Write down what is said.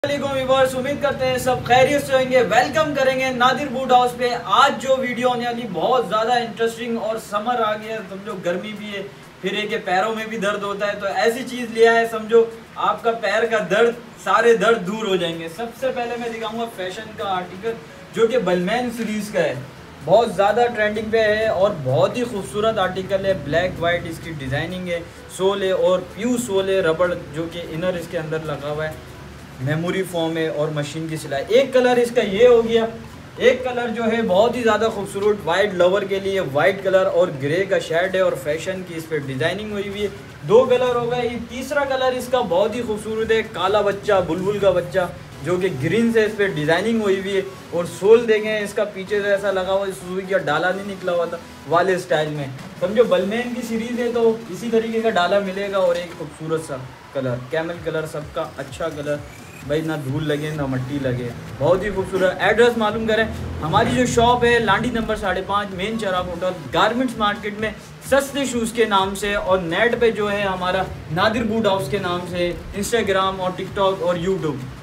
Viewers, उम्मीद करते हैं सब खैरियत से होंगे। वेलकम करेंगे नादिर बूट हाउस पे। आज जो वीडियो होने वाली बहुत ज़्यादा इंटरेस्टिंग, और समर आ गया है, समझो गर्मी भी है, फिर एक पैरों में भी दर्द होता है, तो ऐसी चीज़ लिया है, समझो आपका पैर का दर्द, सारे दर्द दूर हो जाएंगे। सबसे पहले मैं दिखाऊंगा फैशन का आर्टिकल जो कि बलमैन सीरीज़ का है, बहुत ज़्यादा ट्रेंडिंग पे है और बहुत ही खूबसूरत आर्टिकल है। ब्लैक वाइट इसकी डिज़ाइनिंग है, सोल है और प्यू सोल है, रबड़ जो कि इनर इसके अंदर लगा हुआ है, मेमोरी फॉर्म है और मशीन की सिलाई। एक कलर इसका ये हो गया, एक कलर जो है बहुत ही ज़्यादा खूबसूरत, वाइट लवर के लिए वाइट कलर और ग्रे का शेड है और फैशन की इस पर डिज़ाइनिंग हुई हुई है। दो कलर हो गए। तीसरा कलर इसका बहुत ही खूबसूरत है, काला बच्चा, बुलबुल का बच्चा, जो कि ग्रीन से इस पर डिज़ाइनिंग हुई हुई है। और सोल देखें इसका पीछे से ऐसा लगा हुआ है, सुजुकी का डाला नहीं निकला हुआ था वाले स्टाइल में। समझो बलमैन की सीरीज़ है तो इसी तरीके का डाला मिलेगा। और एक खूबसूरत सा कलर, कैमल कलर, सबका अच्छा कलर भाई, ना धूल लगे ना मट्टी लगे, बहुत ही खूबसूरत। एड्रेस मालूम करें, हमारी जो शॉप है लांडी नंबर 5.5 मेन चौराहा होटल गारमेंट्स मार्केट में, सस्ते शूज़ के नाम से। और नेट पे जो है हमारा नादिर बूट हाउस के नाम से, इंस्टाग्राम और टिकटॉक और यूट्यूब।